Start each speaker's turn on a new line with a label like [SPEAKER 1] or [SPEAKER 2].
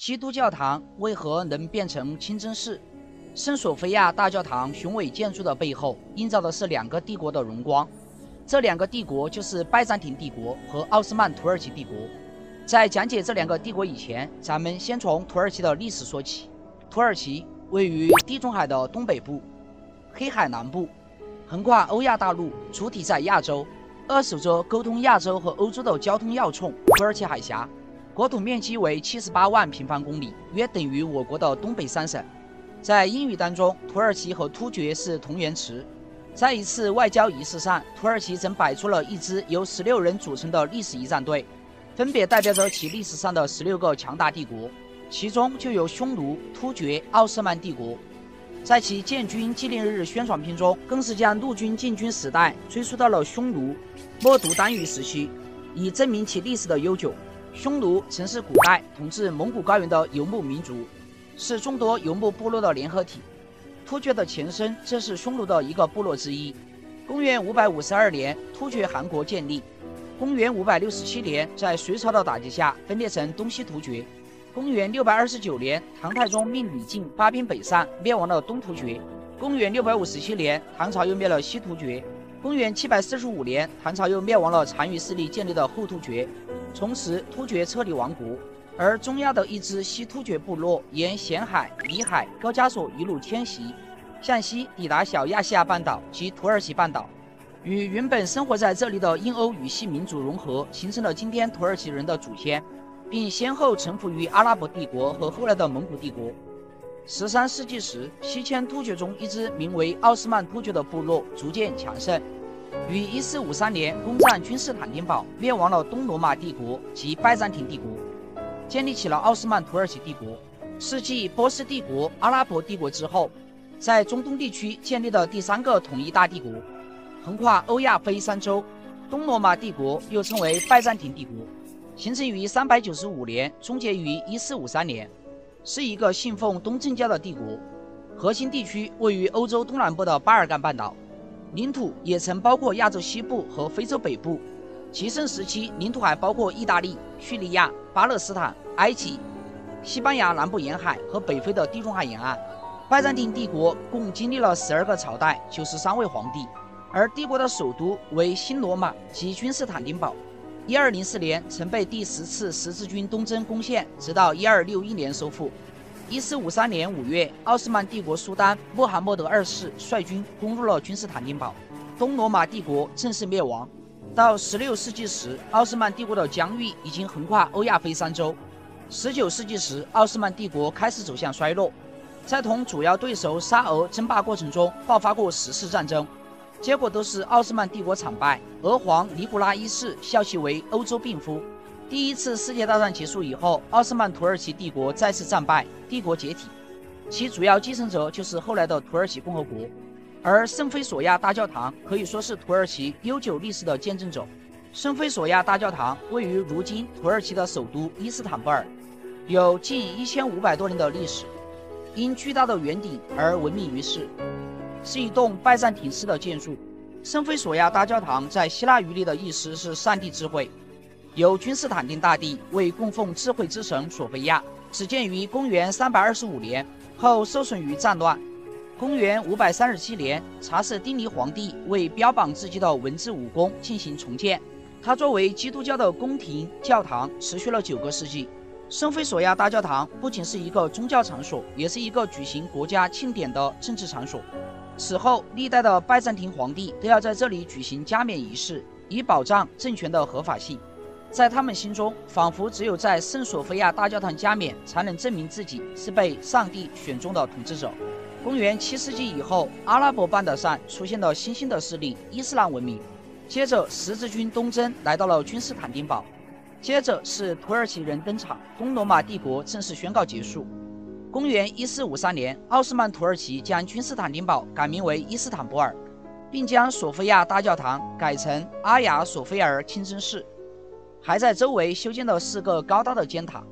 [SPEAKER 1] 基督教堂为何能变成清真寺？圣索菲亚大教堂雄伟建筑的背后，映照的是两个帝国的荣光。这两个帝国就是拜占庭帝国和奥斯曼土耳其帝国。在讲解这两个帝国以前，咱们先从土耳其的历史说起。土耳其位于地中海的东北部、黑海南部，横跨欧亚大陆，主体在亚洲，扼守着沟通亚洲和欧洲的交通要冲——土耳其海峡。国土面积为78万平方公里，约等于我国的东北3省。在英语当中，土耳其和突厥是同源词。在一次外交仪式上，土耳其曾摆出了一支由16人组成的历史仪仗队，分别代表着其历史上的16个强大帝国，其中就有匈奴、突厥、奥斯曼帝国。在其建军纪念日宣传片中，更是将陆军建军时代追溯到了匈奴莫都单于时期，以证明其历史的悠久。匈奴曾是古代统治蒙古高原的游牧民族，是众多游牧部落的联合体。突厥的前身正是匈奴的一个部落之一。公元552年，突厥汗国建立。公元567年，在隋朝的打击下，分裂成东西突厥。公元629年，唐太宗命李靖发兵北上，灭亡了东突厥。公元657年，唐朝又灭了西突厥。公元745年，唐朝又灭亡了单于势力建立的后突厥。从此，突厥彻底亡国。而中亚的一支西突厥部落沿咸海、里海、高加索一路迁徙，向西抵达小亚细亚半岛及土耳其半岛，与原本生活在这里的印欧语系民族融合，形成了今天土耳其人的祖先，并先后臣服于阿拉伯帝国和后来的蒙古帝国。13世纪时，西迁突厥中一支名为奥斯曼突厥的部落逐渐强盛，于1453年攻占君士坦丁堡，灭亡了东罗马帝国及拜占庭帝国，建立起了奥斯曼土耳其帝国，是继波斯帝国、阿拉伯帝国之后，在中东地区建立的第3个统一大帝国，横跨欧亚非三洲。东罗马帝国又称为拜占庭帝国，形成于395年，终结于1453年，是一个信奉东正教的帝国。核心地区位于欧洲东南部的巴尔干半岛，领土也曾包括亚洲西部和非洲北部。极盛时期，领土还包括意大利、叙利亚、巴勒斯坦、埃及、西班牙南部沿海和北非的地中海沿岸。拜占庭帝国共经历了12个朝代，93位皇帝，而帝国的首都为新罗马及君士坦丁堡。1204年曾被第10次十字军东征攻陷，直到1261年收复。1453年5月，奥斯曼帝国苏丹穆罕默德2世率军攻入了君士坦丁堡，东罗马帝国正式灭亡。到16世纪时，奥斯曼帝国的疆域已经横跨欧亚非三洲。19世纪时，奥斯曼帝国开始走向衰落，在同主要对手沙俄争霸过程中爆发过10次战争，结果都是奥斯曼帝国惨败，俄皇尼古拉一世效其为欧洲病夫。第一次世界大战结束以后，奥斯曼土耳其帝国再次战败，帝国解体，其主要继承者就是后来的土耳其共和国。而圣菲索亚大教堂可以说是土耳其悠久历史的见证者。圣菲索亚大教堂位于如今土耳其的首都伊斯坦布尔，有近1500多年的历史，因巨大的圆顶而闻名于世，是一栋拜占庭式的建筑。圣菲索亚大教堂在希腊语里的意思是上帝智慧，由君士坦丁大帝为供奉智慧之神索菲亚，始建于公元325年，后受损于战乱。公元537年，查士丁尼皇帝为标榜自己的文治武功进行重建，它作为基督教的宫廷教堂持续了9个世纪。圣菲索亚大教堂不仅是一个宗教场所，也是一个举行国家庆典的政治场所。此后，历代的拜占庭皇帝都要在这里举行加冕仪式，以保障政权的合法性。在他们心中，仿佛只有在圣索菲亚大教堂加冕，才能证明自己是被上帝选中的统治者。公元7世纪以后，阿拉伯半岛上出现了新兴的势力——伊斯兰文明。接着，十字军东征来到了君士坦丁堡，接着是土耳其人登场，东罗马帝国正式宣告结束。公元1453年，奥斯曼土耳其将君士坦丁堡改名为伊斯坦布尔，并将索菲亚大教堂改成阿亚索菲尔清真寺，还在周围修建了4个高大的尖塔。